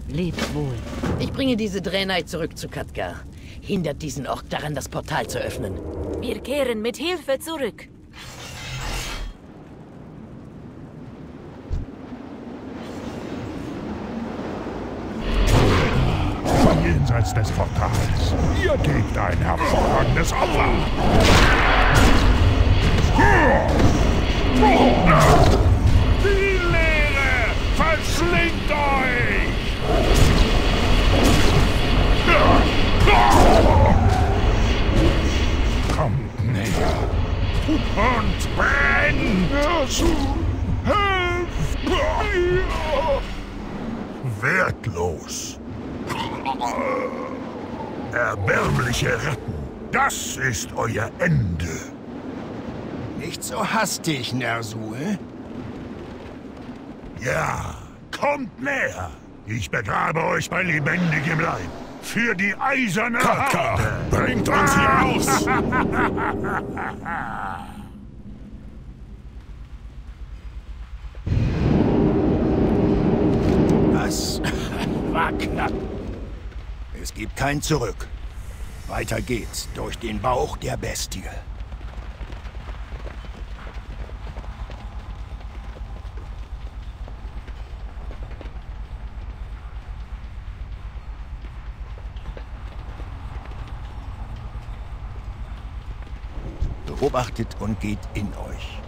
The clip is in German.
Lebt wohl. Ich bringe diese Draenei zurück zu Khadgar. Hindert diesen Ork daran, das Portal zu öffnen. Wir kehren mit Hilfe zurück. Jenseits des Portals. Ihr gebt ein hervorragendes Opfer. Die Leere verschlingt euch! Kommt näher und brennt! Helft mir! Wertlos. Erbärmliche Ratten, das ist euer Ende. Nicht so hastig, Ner'zhul. Ja, kommt näher. Ich begrabe euch bei lebendigem Leib. Für die eiserne Horde. Bringt uns hier raus! Was? War knapp. Es gibt kein Zurück. Weiter geht's durch den Bauch der Bestie. Beobachtet und geht in euch.